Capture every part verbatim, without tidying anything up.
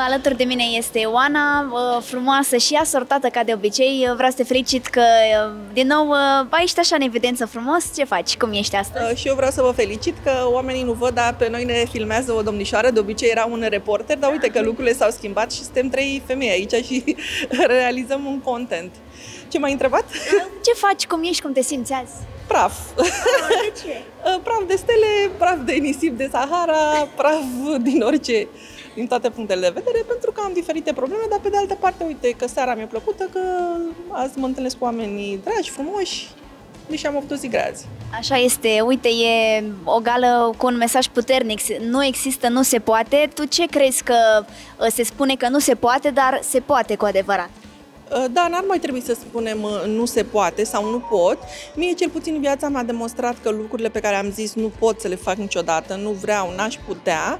Alături de mine este Oana, frumoasă și asortată ca de obicei. Vreau să te felicit că din nou ai ești așa în evidență frumos. Ce faci? Cum ești astăzi? Și eu vreau să vă felicit că oamenii nu văd, dar pe noi ne filmează o domnișoară. De obicei era un reporter, dar uite că lucrurile s-au schimbat și suntem trei femei aici și realizăm un content. Ce m-ai întrebat? Ce faci? Cum ești? Cum te simți azi? Praf. De ce? Praf de stele, praf de nisip de Sahara, praf din orice, din toate punctele de vedere, pentru că am diferite probleme, dar pe de altă parte, uite că seara mi-a plăcută, că azi mă întâlnesc cu oamenii dragi, frumoși, deși am avut o zi grea azi. Așa este, uite, e o gală cu un mesaj puternic, nu există, nu se poate. Tu ce crezi că se spune că nu se poate, dar se poate cu adevărat? Da, n-ar mai trebui să spunem nu se poate sau nu pot. Mie, cel puțin, viața m-a demonstrat că lucrurile pe care am zis nu pot să le fac niciodată, nu vreau, n-aș putea,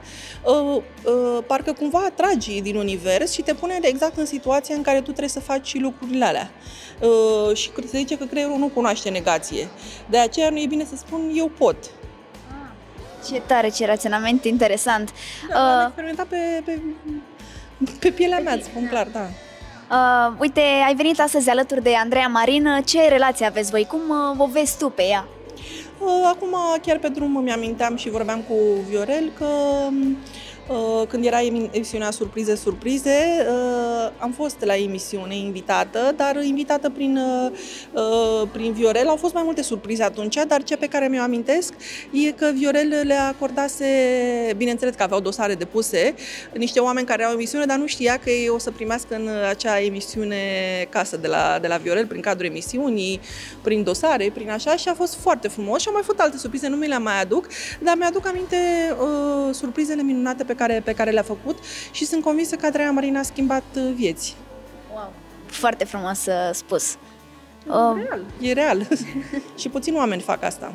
parcă cumva atragi din univers și te pune exact în situația în care tu trebuie să faci lucrurile alea. Și se zice că creierul nu cunoaște negație. De aceea nu e bine să spun eu pot. Ce tare, ce raționament interesant. Da, am experimentat pe, pe, pe pielea mea, îți spun clar, da. Uh, uite, ai venit astăzi alături de Andreea Marin. Ce relație aveți voi? Cum uh, o vezi tu pe ea? Uh, acum, chiar pe drum, mi-aminteam și vorbeam cu Viorel că uh, când era emisiunea Surprize, Surprize, uh, am fost la emisiune invitată, dar invitată prin, uh, prin Viorel. Au fost mai multe surprize atunci, dar cea pe care mi-o amintesc e că Viorel le acordase, bineînțeles că aveau dosare depuse, niște oameni care au emisiune, dar nu știa că ei o să primească în acea emisiune casă de la, de la Viorel, prin cadrul emisiunii, prin dosare, prin așa, și a fost foarte frumos. Și au mai fost alte surprize, nu mi le mai aduc, dar mi-aduc aminte uh, surprizele minunate pe care, pe care le-a făcut și sunt convinsă că Andreea Marin a schimbat vieți. Wow. Foarte frumos uh, spus. E real, e real. Și puțini oameni fac asta.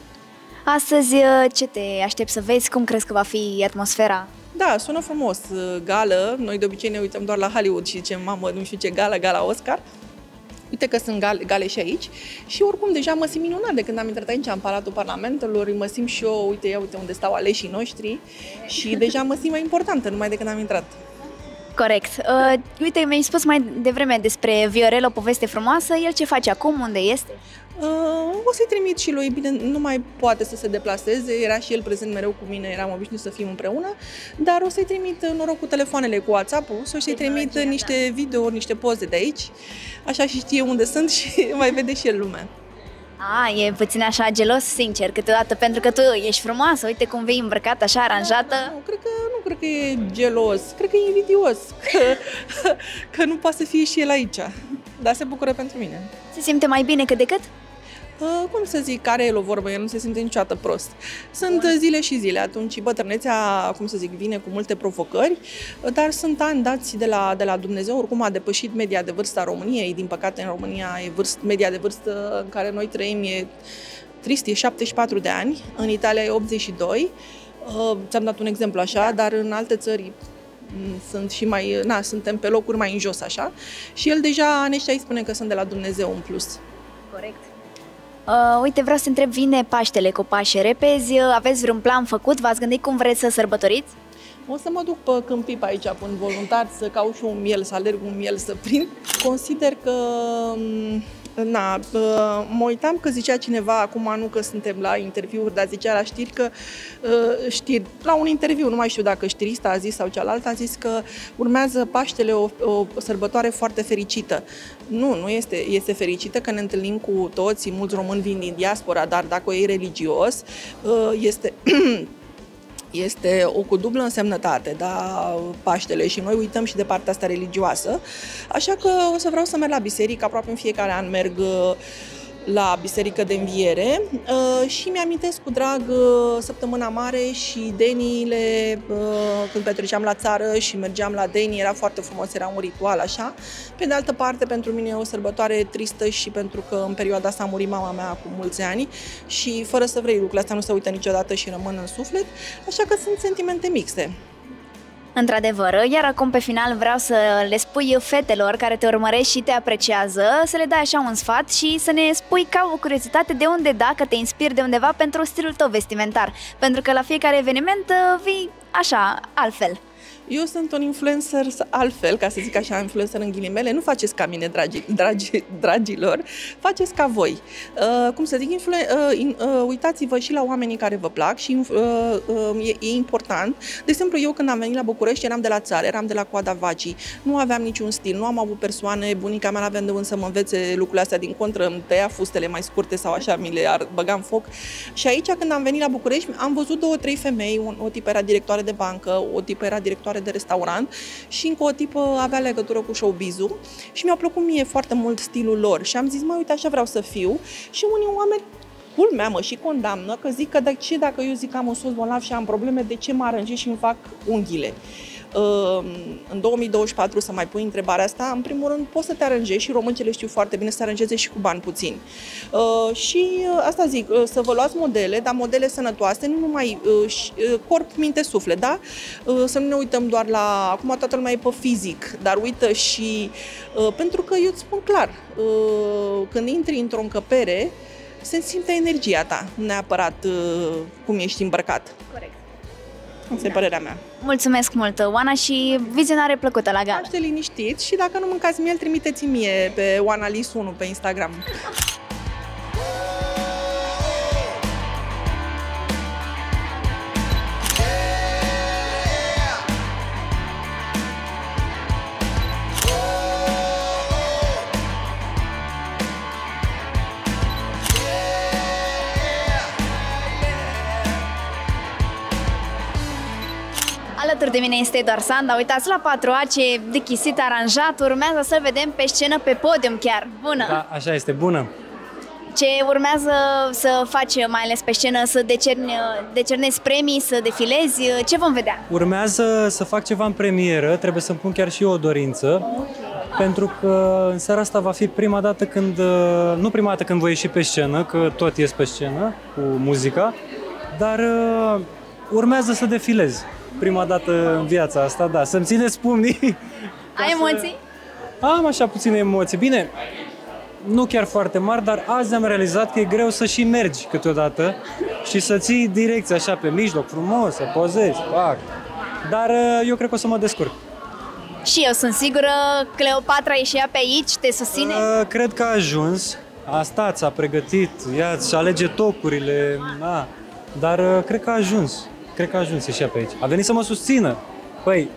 Astăzi, ce te aștepți să vezi? Cum crezi că va fi atmosfera? Da, sună frumos. Gală. Noi de obicei ne uităm doar la Hollywood și zicem, mamă, nu știu ce gală, gala Oscar. Uite că sunt gale, gale și aici și oricum deja mă simt minunat de când am intrat aici în Palatul Parlamentelor, mă simt și eu, uite, ia uite unde stau aleșii noștri și deja mă simt mai importantă numai de când am intrat. Corect. Uh, uite, mi-ai spus mai devreme despre Viorel, o poveste frumoasă. El ce face acum? Unde este? Uh, o să-i trimit și lui, bine, nu mai poate să se deplaseze, era și el prezent mereu cu mine, eram obișnuit să fim împreună, dar o să-i trimit noroc cu telefoanele, cu WhatsApp-ul, o să-i trimit niște videouri, niște poze de aici, așa și știe unde sunt și mai vede și el lumea. A, e puțin așa gelos, sincer, câteodată, pentru că tu ești frumoasă, uite cum vei îmbrăcată, așa, aranjată. Da, nu, cred că, nu cred că e gelos, cred că e invidios, că, că nu poate să fie și el aici, dar se bucură pentru mine. Se simte mai bine cât de cât? Uh, cum să zic, are el o vorbă, el nu se simte niciodată prost. Sunt Bun. zile și zile, atunci bătrânețea, cum să zic, vine cu multe provocări, dar sunt ani dați de la, de la Dumnezeu, oricum a depășit media de vârstă a României, din păcate în România e vârst, media de vârstă în care noi trăim e trist, e șaptezeci și patru de ani, în Italia e optzeci și doi, uh, ți-am dat un exemplu așa, dar în alte țări sunt și mai, na, suntem pe locuri mai în jos așa și el deja anii ăștia îi spune că sunt de la Dumnezeu în plus. Corect. Uh, uite, vreau să întreb, vine Paștele cu pași repezi, aveți vreun plan făcut? V-ați gândit cum vreți să sărbătoriți? O să mă duc pe câmpii pe aici, până voluntar, să caut și un miel, să alerg un miel, să prind. Consider că, na, mă uitam că zicea cineva, acum nu că suntem la interviuri, dar zicea la știri că, știri, la un interviu, nu mai știu dacă știrista a zis sau cealaltă, a zis că urmează Paștele o, o sărbătoare foarte fericită. Nu, nu este, este fericită că ne întâlnim cu toți, mulți români vin din diaspora, dar dacă e religios, este... Este o cu dublă însemnătate, da, Paștele, și noi uităm și de partea asta religioasă, așa că o să vreau să merg la biserică, aproape în fiecare an merg la Biserică de Înviere și mi-amintesc cu drag Săptămâna Mare și deniile, când petreceam la țară și mergeam la deni, era foarte frumos, era un ritual așa. Pe de altă parte, pentru mine e o sărbătoare tristă și pentru că în perioada asta a murit mama mea cu mulți ani și fără să vrei lucrurile astea nu se uită niciodată și rămân în suflet, așa că sunt sentimente mixte. Într-adevăr, iar acum pe final vreau să le spui fetelor care te urmăresc și te apreciază, să le dai așa un sfat și să ne spui ca o curiozitate de unde, dacă te inspiri de undeva pentru stilul tău vestimentar, pentru că la fiecare eveniment vii așa, altfel. Eu sunt un influencer altfel, ca să zic așa, influencer în ghilimele. Nu faceți ca mine, dragi, dragi, dragilor, faceți ca voi. Uh, cum să zic, influ- uh, uh, uitați-vă și la oamenii care vă plac și uh, uh, e, e important. De exemplu, eu când am venit la București eram de la țară, eram de la coada vacii, nu aveam niciun stil, nu am avut persoane, bunica mea n-avea de unde să mă învețe lucrurile astea, din contră îmi tăia fustele mai scurte sau așa, mi le băga în foc. Și aici, când am venit la București, am văzut două, trei femei, o, o tipă era directoare de bancă, o tipă era directoare de restaurant și încă o tipă avea legătură cu showbiz-ul și mi-a plăcut mie foarte mult stilul lor și am zis, mă, uite, așa vreau să fiu și unii oameni, culmea, mă și condamnă, că zic că de ce dacă eu zic că am un sos bolnav și am probleme, de ce mă aranjez și îmi fac unghiile? În două mii douăzeci și patru să mai pui întrebarea asta, în primul rând poți să te aranjezi și româncele știu foarte bine să te aranjeze și cu bani puțini. Și asta zic, să vă luați modele, dar modele sănătoase, nu numai corp, minte, suflet, da? Să nu ne uităm doar la, acum toată lumea e pe fizic, dar uită și, pentru că eu îți spun clar, când intri într-o încăpere, se simte energia ta, nu neapărat cum ești îmbrăcat. Corect. Asta e părerea mea. Mulțumesc mult, Oana, și vizionare plăcută la gală. Aștept liniștit și dacă nu mâncați miel, trimiteți mie pe oanalis unu pe Instagram. Alături de mine este Eduard Sanda. Uitați la patru A, ce de chisit aranjat. Urmează să vedem pe scenă, pe podium chiar. Bună! Da, așa este, bună! Ce urmează să faci, mai ales pe scenă, să decerni, decernezi premii, să defilezi? Ce vom vedea? Urmează să fac ceva în premieră, trebuie să-mi pun chiar și eu o dorință. Pentru că în seara asta va fi prima dată când, nu prima dată când voi ieși pe scenă, că tot ies pe scenă cu muzica, dar urmează să defilez. Prima dată în viața asta, da, să-mi țineți pumnii. Ai emoții? Să... Am așa puține emoții. Bine, nu chiar foarte mari, dar azi am realizat că e greu să și mergi câteodată și să ții direcția așa pe mijloc, frumos, să pozezi, fac. Dar eu cred că o să mă descurc. Și eu sunt sigură, Cleopatra e și ea pe aici, te susține? Uh, cred că a ajuns, a stat, s-a pregătit, ea și alege tocurile, na. Dar uh, cred că a ajuns. Cred că a ajuns și ea pe aici. A venit să mă susțină. Păi,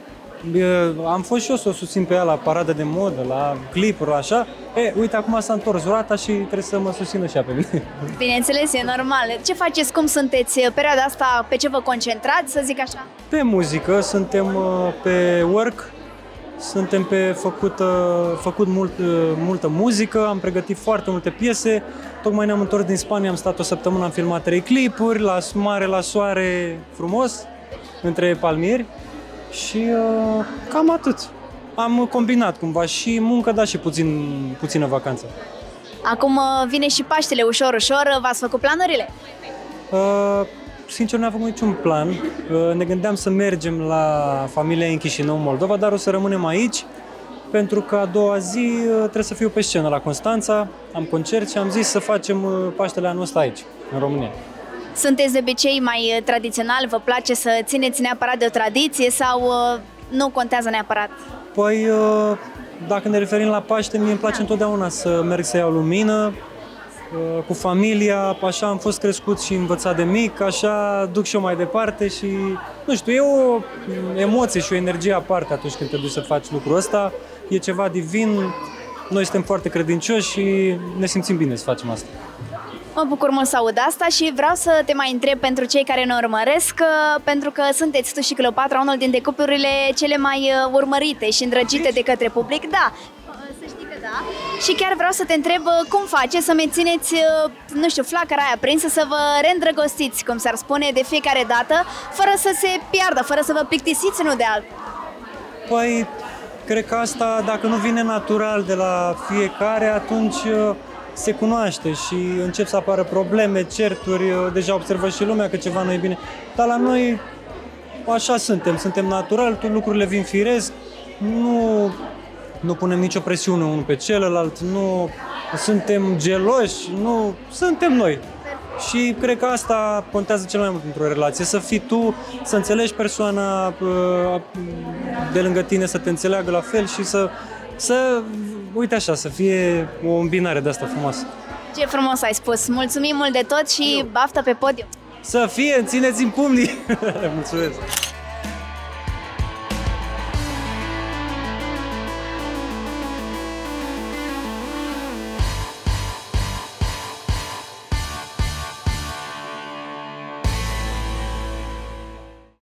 am fost și eu să o susțin pe ea la paradă de modă, la clipuri, așa. E, uite, acum s-a întors roata și trebuie să mă susțină și ea pe mine. Bineînțeles, e normal. Ce faceți? Cum sunteți perioada asta? Pe ce vă concentrați, să zic așa? Pe muzică, suntem pe work, suntem pe făcut, făcut mult, multă muzică, am pregătit foarte multe piese. Tocmai ne-am întors din Spania, am stat o săptămână, am filmat trei clipuri, la mare, la soare, frumos, între palmieri și uh, cam atât. Am combinat cumva și muncă, dar și puțin, puțină vacanță. Acum vine și Paștele ușor, ușor, v-ați făcut planurile? Uh, sincer, nu am făcut niciun plan. Uh, ne gândeam să mergem la familia în Chișinău, Moldova, dar o să rămânem aici. Pentru că a doua zi trebuie să fiu pe scenă la Constanța, am concert și am zis să facem Paștele anul ăsta aici, în România. Sunteți de obicei mai tradițional? Vă place să țineți neapărat de o tradiție sau nu contează neapărat? Păi, dacă ne referim la Paște, mie îmi place întotdeauna să merg să iau lumină, cu familia, așa am fost crescut și învățat de mic, așa duc și eu mai departe și, nu știu, e o emoție și o energie aparte atunci când te duci să faci lucrul ăsta, e ceva divin, noi suntem foarte credincioși și ne simțim bine să facem asta. Mă bucur mult să aud asta și vreau să te mai întreb pentru cei care ne urmăresc, pentru că sunteți tu și Cleopatra unul dintre cuplurile cele mai urmărite și îndrăgite de către public, da. Da. Și chiar vreau să te întreb cum faceți să mențineți, nu știu, flacăra aia prinsă, să vă reîndrăgostiți, cum s-ar spune, de fiecare dată, fără să se piardă, fără să vă plictisiți unul de altul. Păi, cred că asta, dacă nu vine natural de la fiecare, atunci se cunoaște și încep să apară probleme, certuri, deja observă și lumea că ceva nu e bine. Dar la noi așa suntem, suntem natural, lucrurile vin firesc, nu... Nu punem nicio presiune unul pe celălalt, nu suntem geloși, nu suntem noi. Și cred că asta contează cel mai mult într-o relație, să fii tu, să înțelegi persoana de lângă tine, să te înțeleagă la fel și să, să uite așa, să fie o îmbinare de asta frumoasă. Ce frumos ai spus! Mulțumim mult de tot și baftă pe podium! Să fie, țineți în pumnii! Mulțumesc!